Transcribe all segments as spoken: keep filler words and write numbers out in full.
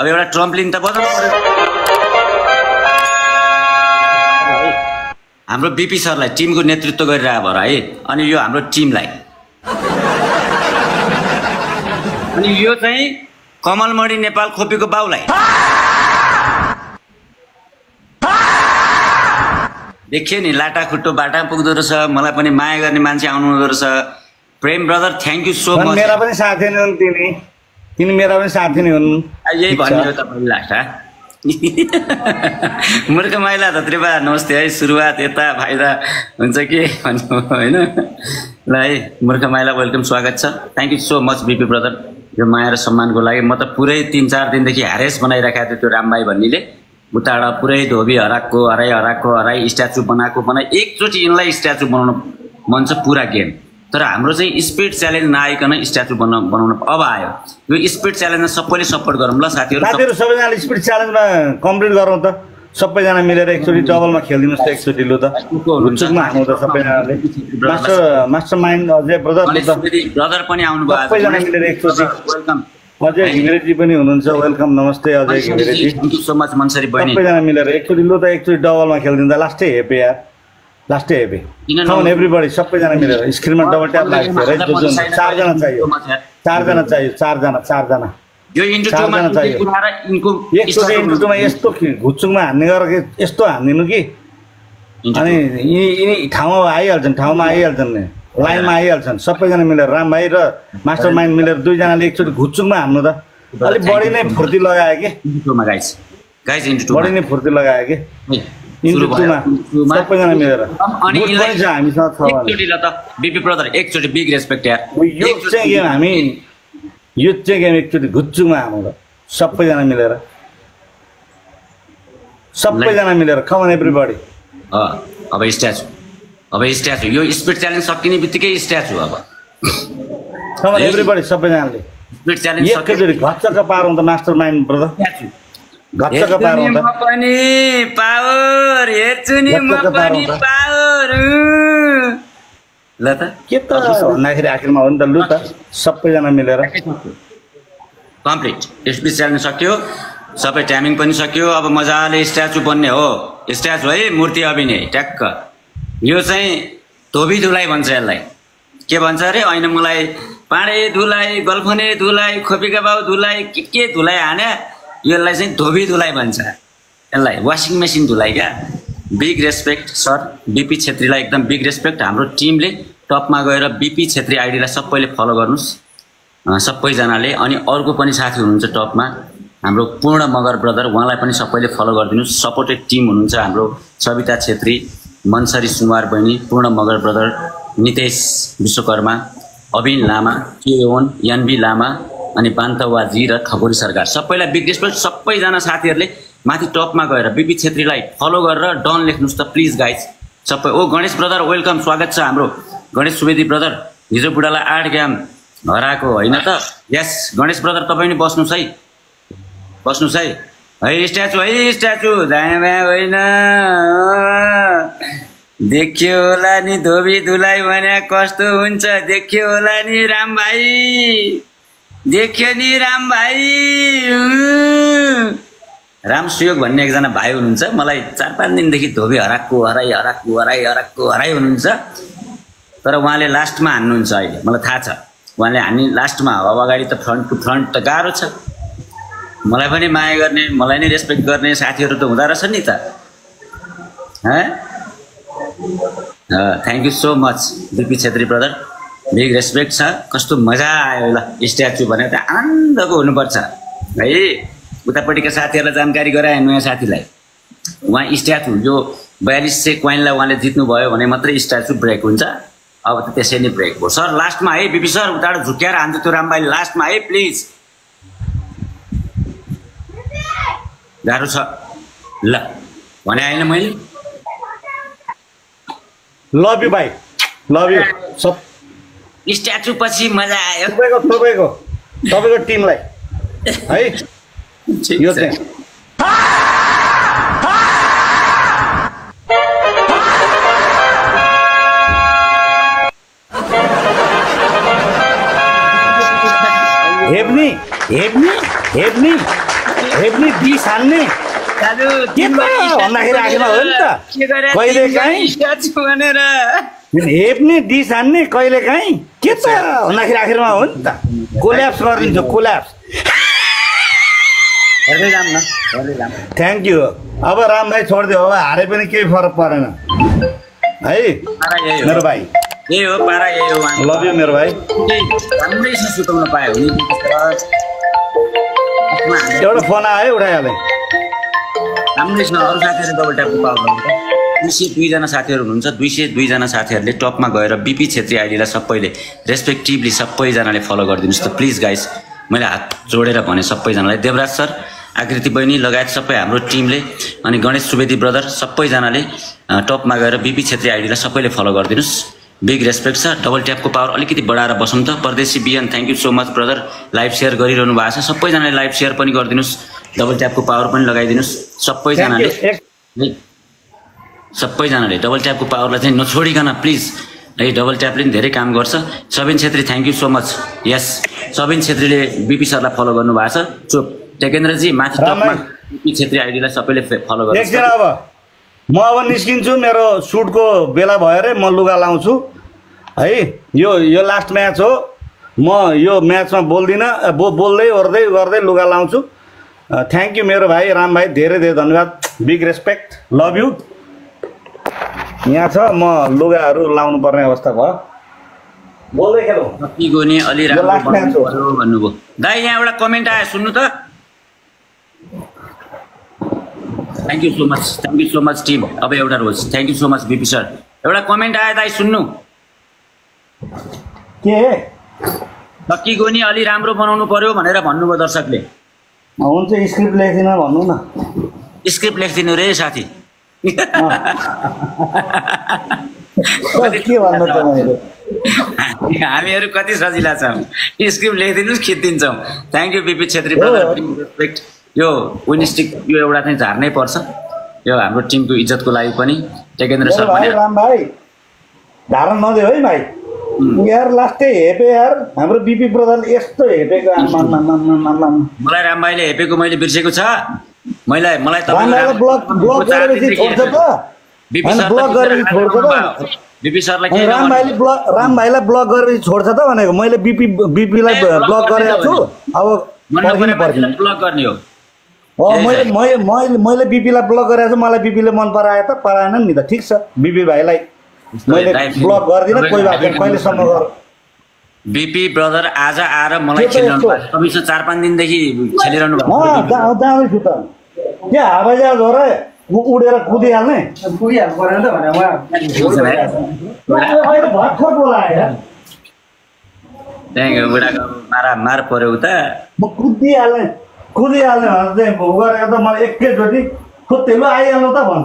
अब एउटा ट्रम्पलिन त बजाउनु पर्यो। हाम्रो बीपी सरलाई टिमको नेतृत्व गरिरह भएर है, अनि यो हाम्रो टिमलाई, अनि यो चाहिँ कमलमणि नेपाल खोपीको बाउलाई देखियो नि, लाटा खुट्टो बाटा पुग्दो रहेछ। मलाई पनि माया गर्ने मान्छे आउनु हुँदो रहेछ। Prem brother thank you so much. मेरा पनि साथी नै हुन् तिनी, तिनी मेरा पनि साथी नै हुन्। यही भन्ने हो तपाईँले लास्ट मूर्ख महिला धत्रेबा नमस्ते है। सुरुवात यता फाइदा हुन्छ कि भन्नु होइन ल है। मूर्ख महिला वेलकम, स्वागत छ। Thank you so much BP brother, यो माया र सम्मानको लागि। म त पुरै तिन चार दिनदेखि ह्यारेस बनाइराखेको थियो त्यो रामभाइ भन्नेले। उताबाट पुरै धोबी हराएको हराई हराएको हराई स्ट्याचु बनाएको बनाई एकचोटि यिनलाई स्ट्याचु बनाउन मन छ पुरा गेम। तर हाम्रो चाहिँ स्पिड च्यालेन्ज नआइकन स्ट्याचु बनाउन बनाउन अब आयो। यो स्पिड च्यालेन्जमा सबैले सपोर्ट गरौँ ल साथीहरू। साथीहरू सबैजना स्पिड च्यालेन्जमा कम्प्लिट गरौँ त, सबैजना मिलेर एकचोटि डबलमा खेलिदिनुहोस् त एकचोटि लु त। हुचुकमा हान्नु त सबैजनाले। Master master mind Ajay brother brother पनि आउनु भयो। सबैजना मिलेर एकचोटि वेलकम। अजय घिमिरेजी पनि हुनुहुन्छ, वेलकम नमस्ते अजय घिमिरेजी। Thank you so much Mansari बहिनी। सबैजना मिलेर एकचोटि लु त एकचोटि डबलमा खेलिदिँदा लास्टै हेपे यार, लास्टै हेपे। कम एभ्रीबडी सबैजना मिलेर स्क्रिनमा डबल ट्याप लाग्छ। चारजना चाहियो, चारजना चाहियो, चारजना चारजना यो इन्टु टुमा कुराएर इनको एकचोटि इन्टु टुमा यस्तो घुचुङमा हान्ने गरेर यस्तो हान्दिनु कि अनि यिनी यिनी ठाउँमा आइहाल्छन्, ठाउँमा आइहाल्छन्, लाइनमा आइहाल्छन्। सबैजना मिलेर राम भाइ र मास्टर माइन्ड मिलेर दुईजनाले एकचोटि घुचुङमा हान्नु त। अलिक बढी नै फुर्ती लगायो कि गाइस गाइस इन्टु टुमा बढी नै फुर्ती लगायो कि इन्टु टुमा सबैजना मिलेर। अनि हामीसँग छ एकचोटि ल त बिपी ब्रदर एकचोटि बिग रेस्पेक्ट यार। यो चाहिँ गेम हामी यो चाहिँ गेम एकचोटि घुचुङमा हान्नु त सबैजना मिलेर, सबैजना मिलेर। Come on everybody. अब स्ट्याचु, अब स्ट्याचु यो स्पिड च्यालेन्ज सकिने बित्तिकै स्ट्याचु। अब कमन एभ्रीबडी सबैजनाले स्पिड च्यालेन्ज एकैचोटि घच्चक्क पारौँ त मास्टर माइन्ड ब्रदर, घच्चक्क पारौँ त। पनि पावर हेर्छु नि म पनि पावर ल त के त भन्दाखेरि आखिरमा हो नि त। लु त सबैजना मिलेर कम्प्लिट स्पिड च्यालेन्ज सक्यो, सबै टाइमिङ पनि सक्यो। अब मजाले स्ट्याचु बन्ने हो। स्ट्याचु है मूर्ति अभिनय ट्याक्क। यो चाहिँ धोबी धुलाइ भन्छ यसलाई। के भन्छ अरे होइन मलाई पाँडे धुलाइ, गल्फने धुलाइ, खोपीका बाउ धुलाइ, के के धुलाइ हाने, यसलाई चाहिँ धोबी धुलाइ भन्छ। यसलाई वासिङ मेसिन धुलाइ क्या। बिग रेस्पेक्ट सर बिपी छेत्रीलाई, एकदम बिग रेस्पेक्ट। हाम्रो टिमले टपमा गएर बिपी छेत्री आइडीलाई सबैले फलो गर्नुहोस् सबैजनाले। अनि अर्को पनि साथी हुनुहुन्छ टपमा हाम्रो पूर्ण मगर ब्रदर, उहाँलाई पनि सबैले फलो गरिदिनुहोस्। सपोर्टेड टिम हुनुहुन्छ हाम्रो सविता छेत्री, मनसरी सुमार बहिनी, पूर्ण मगर ब्रदर, नितेश विश्वकर्मा, अबिन लामा, केओन, एनबी लामा, अनि बान्तवाजी र खबोरी सरकार। सबैलाई बिग रेस्पेक्ट। सबैजना साथीहरूले माथि टपमा गएर बिपी छेत्रीलाई फलो गरेर डन लेख्नुहोस् त प्लिज गाइज सबै। ओ गणेश ब्रदर वेलकम, स्वागत छ हाम्रो गणेश सुवेदी ब्रदर। हिजो बुढालाई आठ ग्राम हराएको होइन त। यस गणेश ब्रदर तपाईँ पनि बस्नुहोस् है, बस्नुहोस् है। है स्ट्याचु है स्ट्याचु दायाँ बायाँ होइन। देखियो होला नि धोबी धुलाइ भने कस्तो हुन्छ, देखियो होला नि राम भाइ, देखियो नि राम भाइ। राम सुयोग भन्ने एकजना भाइ हुनुहुन्छ, मलाई चार पाँच दिनदेखि धोबी हराएको हराई हराएको हराई हराएको हराई हुनुहुन्छ। तर उहाँले लास्टमा हान्नुहुन्छ अहिले, मलाई थाहा छ उहाँले हान्ने लास्टमा हो। अब अगाडि त फ्रन्ट टु फ्रन्ट त गाह्रो छ। मलाई पनि माया गर्ने, मलाई नै रेस्पेक्ट गर्ने साथीहरू त हुँदो रहेछ नि त। Thank you so much BP Chhetri brother, big respect छ। कस्तो मजा आयो ल स्ट्याचु भनेर त आनन्दको हुनुपर्छ है। उतापट्टिका साथीहरूलाई जानकारी गराए नयाँ साथीलाई, उहाँ स्ट्याचु जो बयालिस सय कोइनलाई उहाँले जित्नुभयो भने मात्रै स्ट्याचु ब्रेक हुन्छ। अब त त्यसै नै ब्रेक भयो सर। लास्टमा है बिपी सर, उताबाट झुक्याएर हान्छ त्यो रामभाइ, लास्टमा है प्लिज। गाह्रो छ ल भने होइन मैले। लभ यु भाइ, लभ यु। सब स्ट्याचु पछि मजा आयो। तपाईँको तपाईँको तपाईँको टिमलाई है यो चाहिँ। हेब्नी हेब्नी हेब्नी हेप्ने डिस हान्ने दाजु के त भन्दाखेरि आखिरमा हो नि त कहिले काहीँ भनेर हेप्ने डिस हान्ने कहिले काहीँ के त भन्दाखेरि आखिरमा हो नि त कोल्याप्स गरिदिन्छु कोल्याप्स थ्याङ्क यू अब राम भाइ छोडिदियो अब हारे पनि केही फरक परेन है मेरो भाइ यही हो पारा यही हो लभ यू मेरो भाइ राम्रैसँग सुताउन पायो भने एउटा फोन आयो उठाइहालेँ राम्रैसँग अरू साथीहरू डबल ट्यापको पावर दुई सय दुईजना साथीहरू हुनुहुन्छ दुई सय दुईजना साथीहरूले टपमा गएर बिपी छेत्री आइडीलाई सबैले रेस्पेक्टिभली सबैजनाले फलो गरिदिनुहोस् त प्लिज गाइस मैले हात जोडेर भने सबैजनालाई देवराज सर आकृति बहिनी लगायत सबै हाम्रो टिमले अनि गणेश सुवेदी ब्रदर सबैजनाले टपमा गएर बिपी छेत्री आइडीलाई सबैले फलो गरिदिनुहोस् बिग रेस्पेक्ट छ डबल ट्यापको पावर अलिकति बढाएर बसौँ त परदेशी बिहान thank you so much brother live share गरिरहनु भएको छ सबैजनाले लाइभ सेयर पनि गरिदिनुहोस् डबल ट्यापको पावर पनि लगाइदिनुहोस् सबैजनाले सबैजनाले डबल ट्यापको पावरलाई चाहिँ नछोडिकन प्लिज है डबल ट्यापले पनि धेरै काम गर्छ Sabin Chhetri thank you so much यस सबिन छेत्रीले बिपी सरलाई फलो गर्नुभएको छ चुप टेकेन्द्रजी माथि टपमा बिपी छेत्री आइडीलाई सबैले फलो गर्नुहोस् अब म अब निस्किन्छु मेरो सुटको बेला भयो अरे म लुगा लाउँछु है यो यो लास्ट म्याच हो म यो म्याचमा बोल्दिनँ बो बोल्दै ओर्दै गर्दै लुगा लाउँछु थ्याङ्क यू मेरो भाइ राम भाइ धेरै धेरै धन्यवाद बिग रेस्पेक्ट लभ यू यहाँ छ म लुगाहरू लाउनु पर्ने अवस्था भयो बोल्दै खेलौँ गोनी अलि राम्रो भन्नुभयो दाइ यहाँ एउटा कमेन्ट आयो सुन्नु त thank you so much thank you so much team अब एउटा रोज thank you so much BP sir एउटा कमेन्ट आयो दाइ सुन्नु के लक्की गोनी अलि राम्रो बनाउनु पर्यो भनेर भन्नुभयो दर्शकले हुन्छ स्क्रिप्ट लेख्दिन भन्नु न स्क्रिप्ट लेख्दिनु रे साथी के भन्नु त मैले हामीहरू कति सजिला छौँ स्क्रिप्ट लेखिदिनुहोस् खिचिदिन्छौँ thank you BP Chhetri brother respect यो विनिस्टिक यो एउटा चाहिँ झार्नै पर्छ यो हाम्रो टिमको इज्जतको लागि पनि टेकेन्द्र सर पनि राम भाइ धारण नदियो है भाइ यार लास्टै हेपे यार हाम्रो बिपी ब्रदरले यस्तो हेपेको मलाई राम भाइले हेपेको मैले बिर्सेको छ मैले मलाई तपाईँलाई ब्लक ब्लक गरेपछि छोड्छ त बिपी सर ब्लक गरेपछि छोड्छ त बिपी सरलाई के राम भाइले ब्लक राम भाइलाई ब्लक गरेपछि छोड्छ त भनेको मैले बिपी बिपीलाई ब्लक गरेको छु अब पर्खिनु पर्दैन ब्लक गर्ने हो हो मैले मैले मैले बिपीलाई ब्लक गरेको छु मलाई बिपीले मन परायो त पराएन नि त ठिक छ बिपी भाइलाई मैले ब्लक गर्दिनँ कोही बात छैन कहिलेसम्म गर बिपी ब्रदर आज आएर मलाई खेलिरहनु भएको तपाईँसँग चार पाँच दिनदेखि खेलिरहनु भएको जाँदैछु त के हावाजहाज हो र उडेर कुदिहाल्ने कुदिहाल्नु परेन त भनेर भर्खर बोलायो त्यहाँको बुढाको मारा मार पऱ्यो उता म कुदिहाल्ने कुदिहाल्ने भनेर चाहिँ गरेको त मलाई एकैचोटि खुत्तेलो आइहाल्नु त भन्छ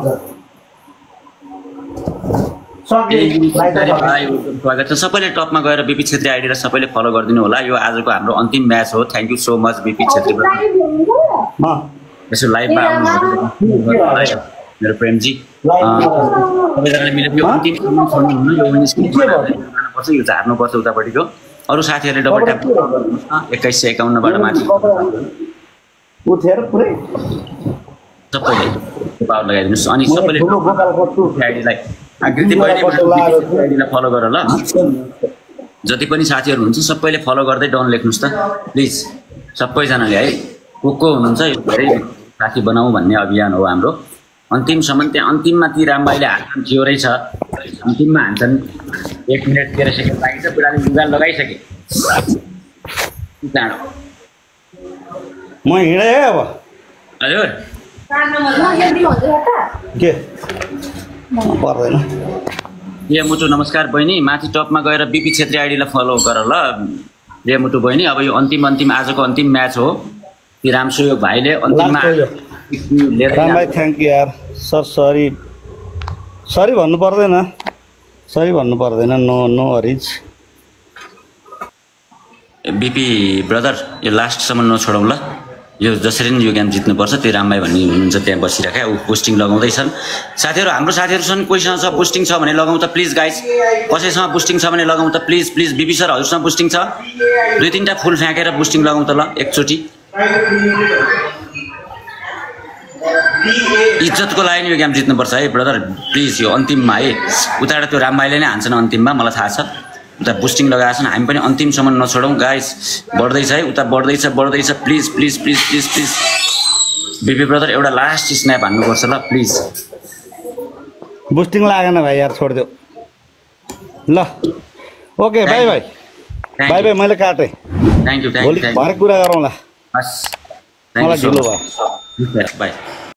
स्वागत छ सबैले टपमा गएर बिपी छेत्री आइडीलाई सबैले फलो गरिदिनु होला यो आजको हाम्रो अन्तिम म्याच हो thank you so much BP Chhetri यसो लाइभमा आउनु मेरो प्रेमजी सबैजनाले मिलेर यो अन्तिम छोड्नुहुन्न यो पर्छ यो झार्नुपर्छ उतापट्टिको अरू साथीहरूले डबल ट्याप एक्काइस सय एकाउन्नबाट माथि उठेर पुरै सबैले पावर लगाइदिनुहोस् अनि सबैले आइडीलाई आकृति बहिनीलाई फलो गर ल जति पनि साथीहरू हुनुहुन्छ सबैले फलो गर्दै डन लेख्नुहोस् त प्लिज सबैजनाले है को को हुनुहुन्छ यो धेरै साथी बनाऊ भन्ने अभियान हो हाम्रो अन्तिमसम्म त्यहाँ अन्तिममा ती रामभाइले हान्छन् थियो रहेछ अन्तिममा हान्छन् एक मिनट तेह्र सेकेन्ड बाँकी छ बुढाले लुगा लगाइसके चाँडो म हिँडेँ है अब हजुर के पर्दैन रे मुटु नमस्कार बहिनी माथि टपमा गएर बिपी छेत्री आइडीलाई फलो गर ल रे मुटु बहिनी अब यो अन्तिम अन्तिम आजको अन्तिम म्याच हो ती रामसुयोग भाइले अन्तिममा राम भाइ थ्याङ्क यू यार सर सरी सरी भन्नु पर्दैन सरी भन्नु पर्दैन नो नो हरिज बिपी ब्रदर यो लास्टसम्म नछोडौँ ल यो जसरी नै यो गेम जित्नुपर्छ त्यो रामभाइ भन्ने हुनुहुन्छ त्यहाँ बसिरहेको ऊ पोस्टिङ लगाउँदैछन् साथीहरू हाम्रो साथीहरू छन् कोहीसँग छ पोस्टिङ छ भने लगाउँ त प्लिज गाइस कसैसँग पोस्टिङ छ भने लगाउँ त प्लिज प्लिज बिपी सर हजुरसँग पोस्टिङ छ दुई तिनवटा फुल फ्याँकेर पोस्टिङ लगाउँ त ल एकचोटि इज्जतको लागि नि यो गेम जित्नुपर्छ है ब्रदर प्लिज यो अन्तिममा है उताबाट त्यो रामभाइले नै हान्छन् अन्तिममा मलाई थाहा छ उता बुस्टिङ लगाएको छन् हामी पनि अन्तिमसम्म नछोडौँ गाइस बढ्दैछ है उता बढ्दैछ बढ्दैछ please please please please please BP brother एउटा लास्ट स्न्याप हान्नुपर्छ ल प्लिज बुस्टिङ लागेन भाइ यार छोडिदेऊ ल okay bye bye bye bye मैले काटेँ थ्याङ्क यू थ्याङ्क यू भोलि भरे कुरा गरौँला हस् मलाई ढिलो भयो बाई